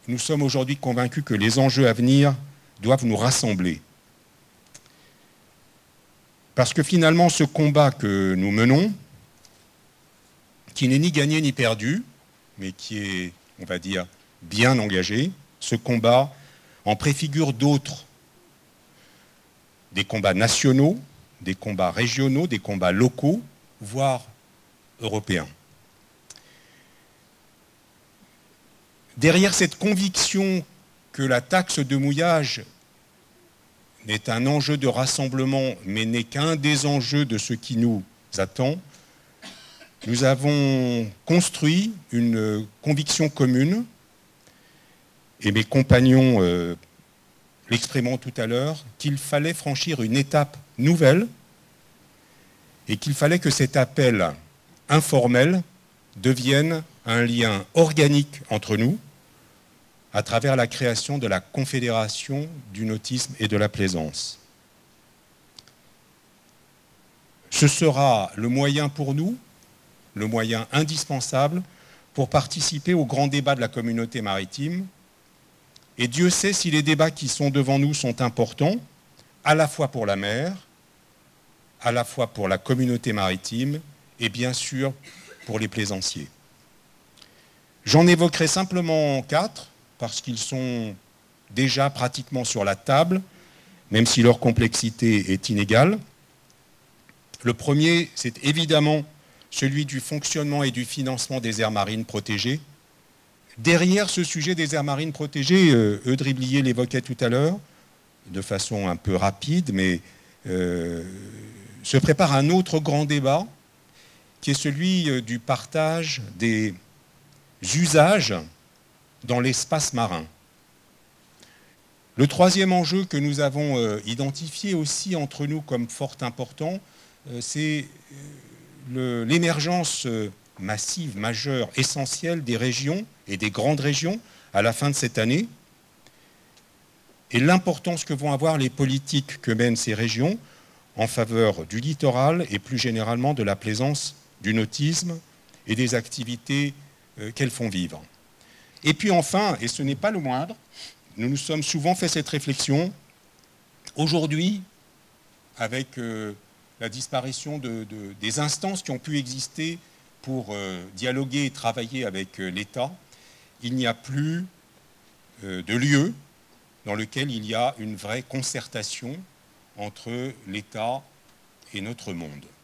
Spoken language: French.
nous sommes aujourd'hui convaincus que les enjeux à venir doivent nous rassembler. Parce que finalement, ce combat que nous menons, qui n'est ni gagné ni perdu, mais qui est, on va dire, bien engagé, ce combat en préfigure d'autres, des combats nationaux, des combats régionaux, des combats locaux, voire européens. Derrière cette conviction que la taxe de mouillage n'est un enjeu de rassemblement, mais n'est qu'un des enjeux de ce qui nous attend, nous avons construit une conviction commune, et mes compagnons l'exprimeront tout à l'heure, qu'il fallait franchir une étape nouvelle et qu'il fallait que cet appel informel devienne un lien organique entre nous à travers la création de la Confédération du nautisme et de la plaisance. Ce sera le moyen pour nous, le moyen indispensable pour participer au grand débat de la communauté maritime. Et Dieu sait si les débats qui sont devant nous sont importants, à la fois pour la mer, à la fois pour la communauté maritime et bien sûr pour les plaisanciers. J'en évoquerai simplement 4, parce qu'ils sont déjà pratiquement sur la table, même si leur complexité est inégale. Le premier, c'est évidemment celui du fonctionnement et du financement des aires marines protégées. Derrière ce sujet des aires marines protégées, Eudre Blier l'évoquait tout à l'heure, de façon un peu rapide, mais se prépare un autre grand débat, qui est celui du partage des usages dans l'espace marin. Le troisième enjeu que nous avons identifié aussi entre nous comme fort important, c'est l'émergence massive, majeure, essentielle des régions et des grandes régions à la fin de cette année, et l'importance que vont avoir les politiques que mènent ces régions en faveur du littoral et plus généralement de la plaisance, du nautisme et des activités qu'elles font vivre. Et puis enfin, et ce n'est pas le moindre, nous nous sommes souvent fait cette réflexion, aujourd'hui, avec la disparition des instances qui ont pu exister pour dialoguer et travailler avec l'État, il n'y a plus de lieu dans lequel il y a une vraie concertation entre l'État et notre monde.